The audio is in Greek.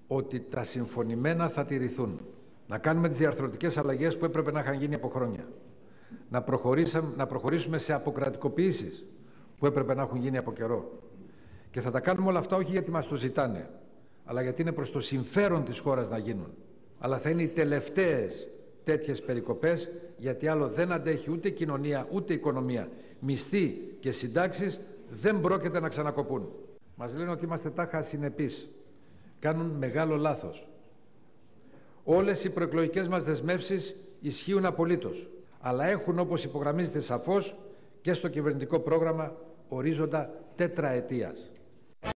ότι τα συμφωνημένα θα τηρηθούν. Να κάνουμε τις διαρθρωτικές αλλαγές που έπρεπε να είχαν γίνει από χρόνια. Να προχωρήσουμε σε αποκρατικοποιήσεις που έπρεπε να έχουν γίνει από καιρό. Και θα τα κάνουμε όλα αυτά όχι γιατί μας το ζητάνε, αλλά γιατί είναι προς το συμφέρον της χώρας να γίνουν. Αλλά θα είναι οι τελευταίες τέτοιες περικοπές, γιατί άλλο δεν αντέχει ούτε κοινωνία ούτε οικονομία. Μισθοί και συντάξεις δεν πρόκειται να ξανακοπούν. Μας λένε ότι είμαστε τάχα ασυνεπείς. Κάνουν μεγάλο λάθος. Όλες οι προεκλογικές μας δεσμεύσεις ισχύουν απολύτως, αλλά έχουν, όπως υπογραμμίζεται σαφώς και στο κυβερνητικό πρόγραμμα, ορίζοντα τετραετίας.